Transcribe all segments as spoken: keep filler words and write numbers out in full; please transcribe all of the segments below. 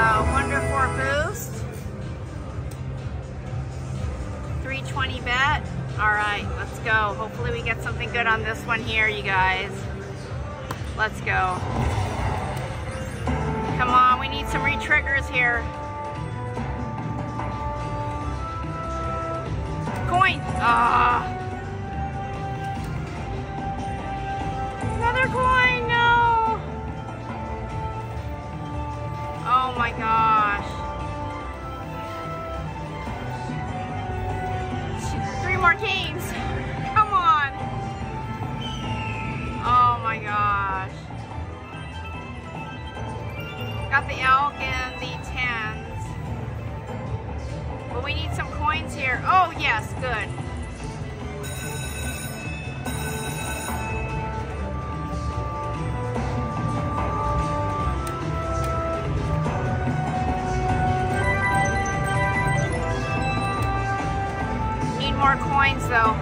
Uh, Wonder four boost. three twenty bet. Alright, let's go. Hopefully we get something good on this one here, you guys. Let's go. Come on, we need some re-triggers here. Coin! Ah! Another coin, no! Oh my gosh. Three more games. Come on. Oh my gosh. Got the elk and the tens. But we need some coins here. Oh yes, good. More coins though.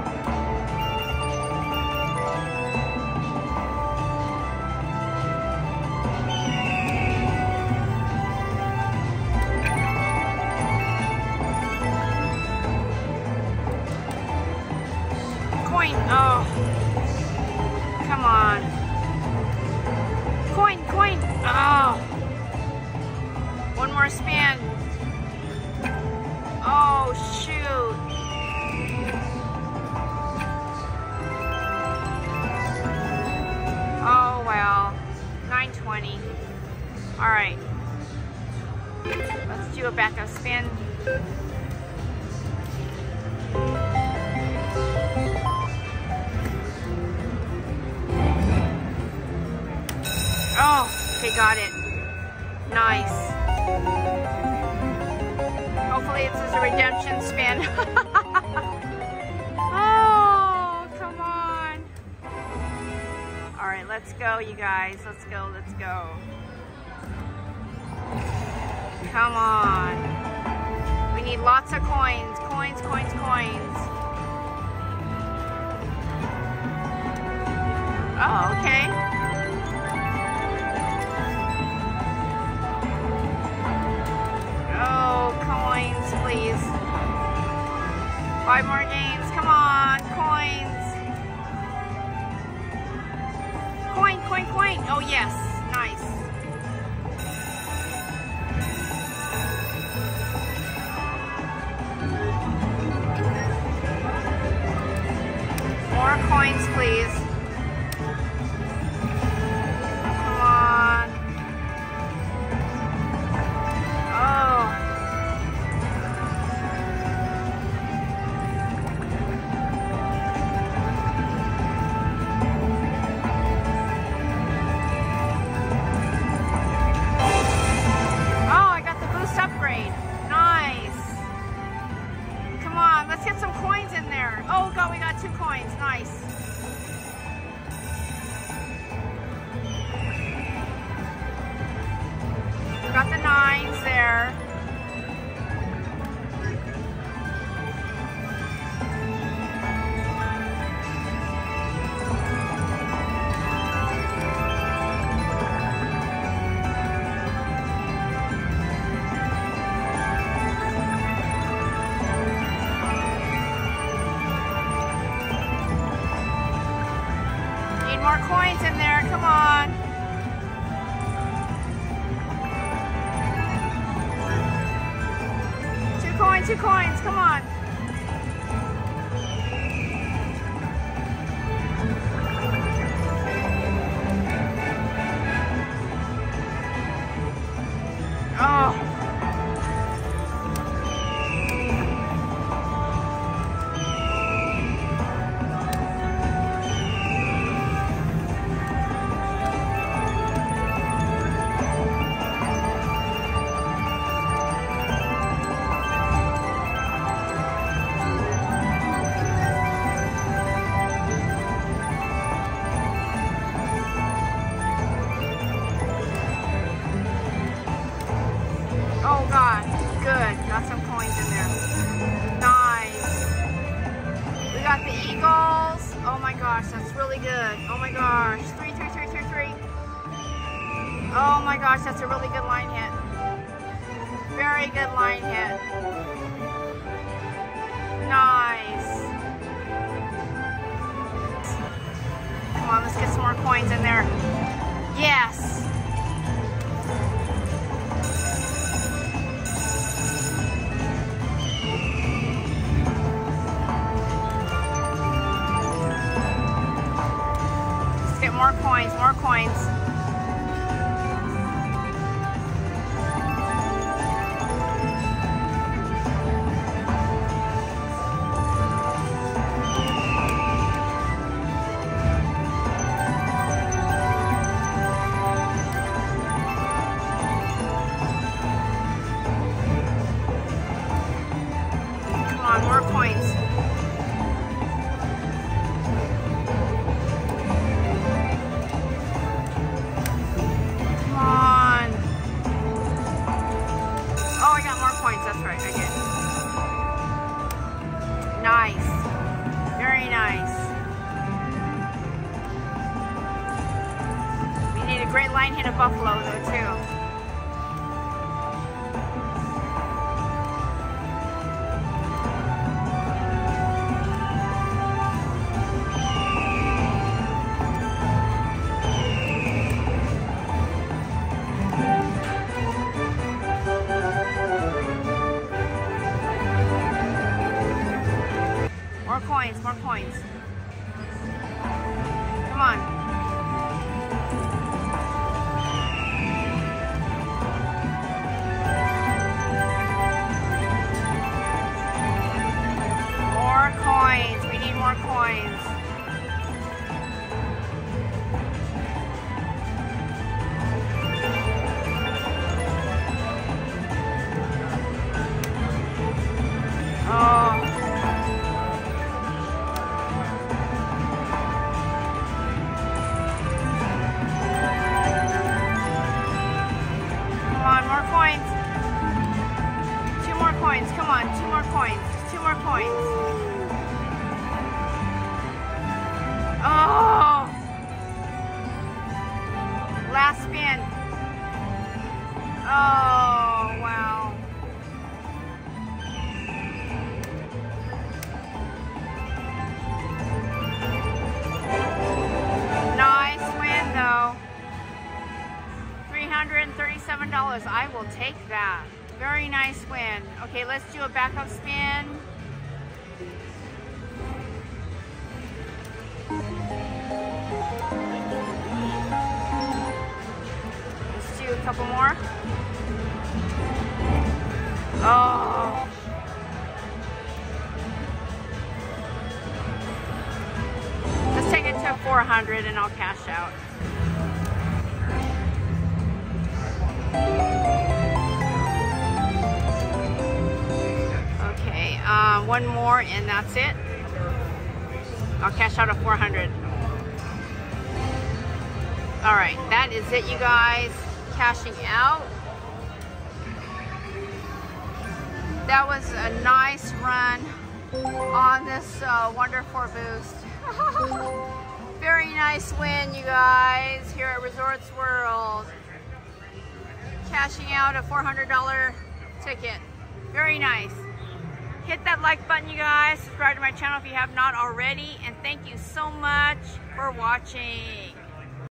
Coin, oh. Come on. Coin, coin, oh. One more spin. Oh shoot. Oh well, nine twenty. All right, let's do a backup spin. Oh, okay, got it. Nice. Hopefully this is a redemption spin. Alright, let's go, you guys. Let's go, let's go. Come on. We need lots of coins. Coins, coins, coins. Oh, okay. Oh, coins, please. Five more games. Come on, coins. Coin, coin, coin. Oh, yes. Nice. More coins, please. Come on. Oh. Upgrade. Nice. Come on, let's get some coins in there. Oh god, we got two coins. Nice. Got the nines there. More coins in there, come on. Two coins, two coins, come on. Oh. Oh god, good. Got some coins in there. Nice. We got the Eagles. Oh my gosh, that's really good. Oh my gosh. Three, three, three, three, three. Oh my gosh, that's a really good line hit. Very good line hit. Nice. Come on, let's get some more coins in there. Yes. Let's get more coins, more coins. More coins. Come on. Oh, I got more coins. That's right. I did. Nice. Very nice. We need a great line hit of buffalo though too. More coins, more coins. Come on. More coins. We need more coins. Oh. More coins. Two more coins. Come on, two more coins. Two more coins. Oh! Last spin. Oh, wow. Nice win, though. three hundred thirty-seven dollars. I will take that. Very nice win. Okay, let's do a backup spin. Let's do a couple more. Oh. Let's take it to four hundred and I'll cash out. Okay, uh, one more and that's it. I'll cash out at four hundred. All right, that is it, you guys. Cashing out. That was a nice run on this uh, Wonderful Boost. Very nice win, you guys, here at Resorts World. Cashing out a four hundred dollar ticket. Very nice. Hit that like button, you guys. Subscribe to my channel if you have not already. And thank you so much for watching.